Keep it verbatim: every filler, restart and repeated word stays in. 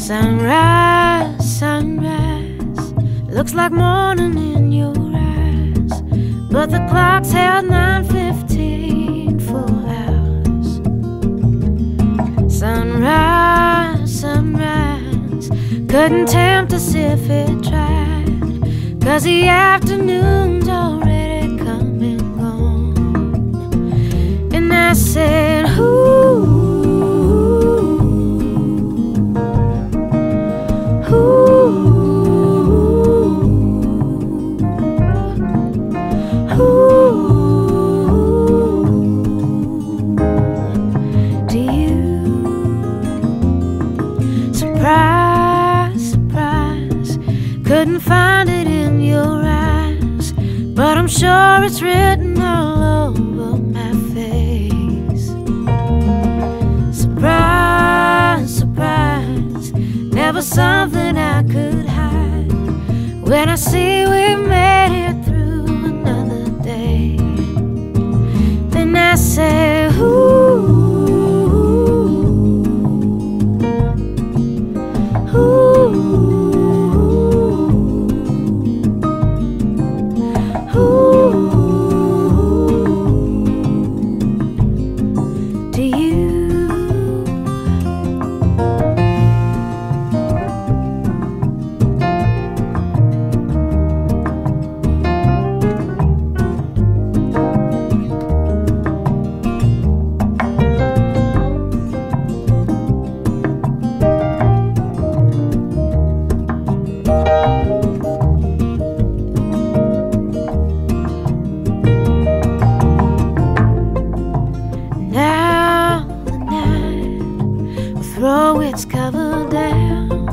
Sunrise, sunrise, looks like morning in your eyes, but the clock's held nine fifteen full hours. Sunrise, sunrise, couldn't tempt us if it tried, 'cause the afternoon's already come and gone. And I said, ooh, surprise, surprise, couldn't find it in your eyes, but I'm sure it's written all over my face. Surprise, surprise, never something I could hide. When I see we made it through another day, then I say, ooh, throw its cover down,